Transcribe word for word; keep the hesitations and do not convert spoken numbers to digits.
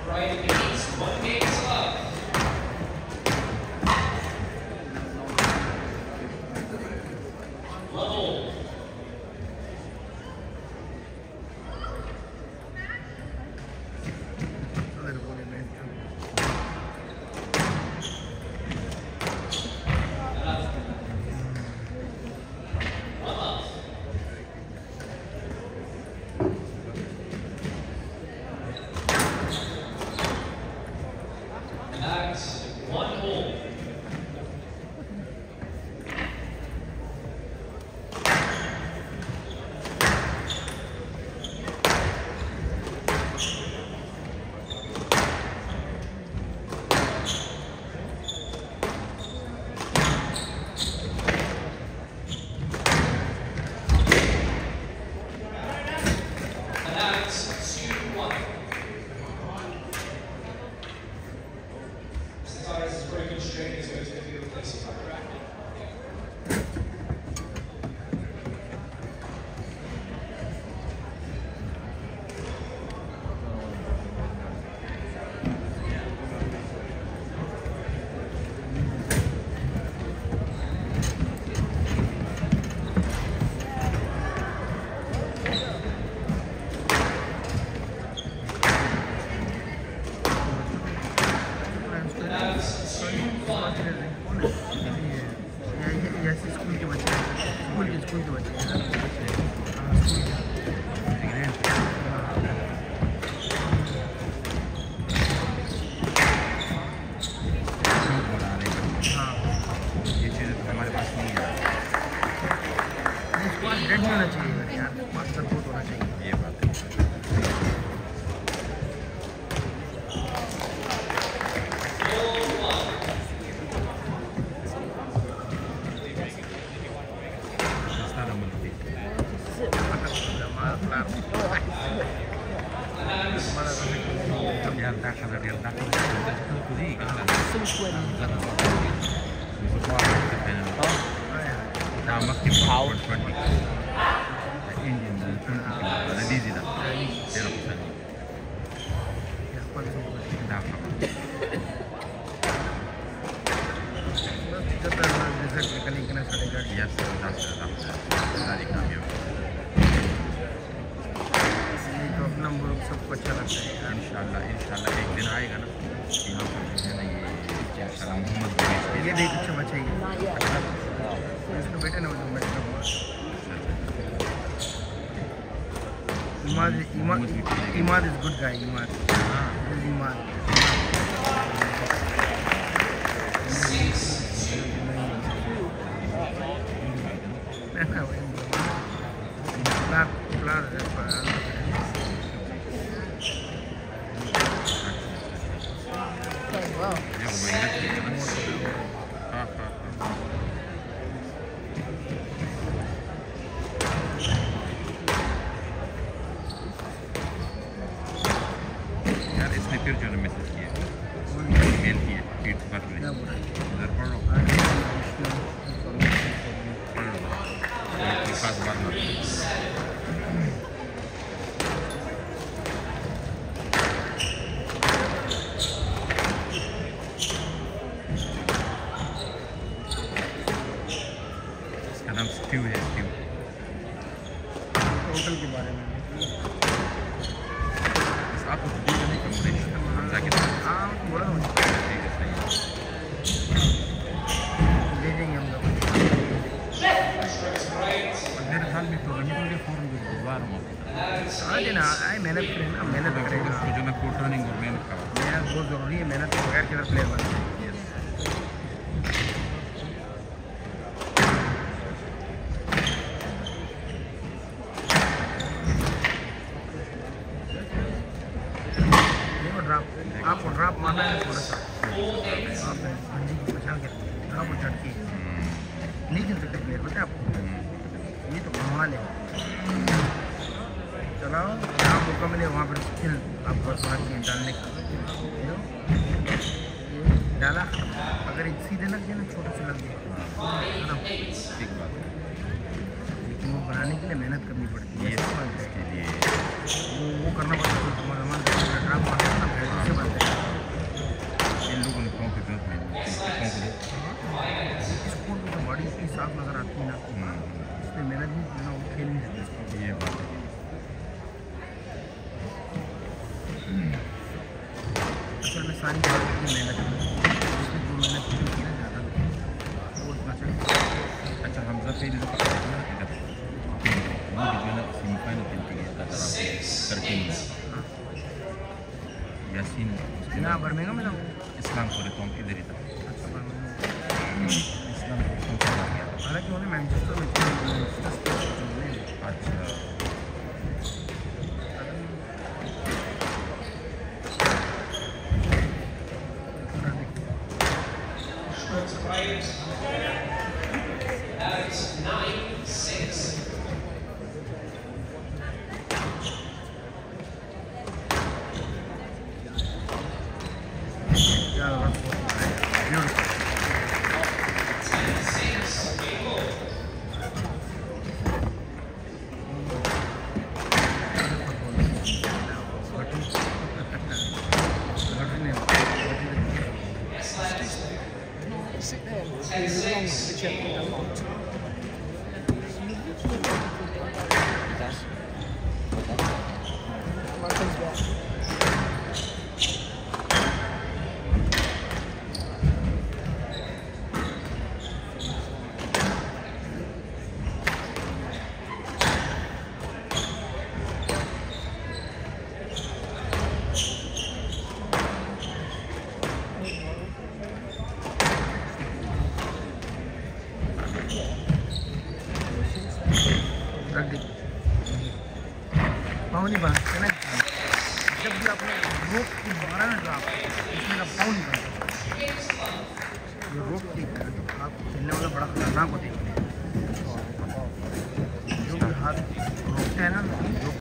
Imad is good guy. Imad. Ah. Imad. आपको drop मारना है थोड़ा सा आप बंदी को बचा के ड्रॉप उठा के नहीं खेल सकते प्लेयर पता है आपको ये तो कमाल है चलाओ जहाँ मौका मिले वहाँ पर स्किल आपको थोड़ा चाहिए डालने का डाला अगर सीधे लग गया ना छोटा सा लग गया ठीक बात है बनाने के लिए मेहनत करनी पड़ती है, इसके लिए वो वो करना पड़ता है। तुम्हारा मन ड्राम मारते हैं ना, बैटरी से बनते हैं। इन लोगों ने कौन कितना स्कूल की तो बॉडी इतनी साफ नज़र आती है ना, इसमें मेहनत नहीं करना, वो खेल नहीं सकते। ये बात है। असल में सारी बात की मेहनत है, इसमें जो मेहनत की होती है ना ज़्यादा वो इतना चाहिए। अच्छा हमजा पे इधर पकड़ा है ना, इधर वो वीडियो ना सेमीफाइनल खेलते गया था करके यासीन ना बर्मिंघम में ना इस्लाम को रिकॉम इधर ही था। अच्छा बर्मिंघम इस्लाम को रिकॉम किया गया था। हालांकि उन्हें मैनचेस्टर में अच्छा sit there and move along the chip a lot. Marco's back. पाँव नहीं बनता है ना, जब भी आपने रोप की मारा ना तो आप इसमें का पाँव नहीं बनता। ये रोप ठीक है, आप खेलने वाला बड़ा खतरनाक होता है। जो भी हाथ रोकते हैं ना,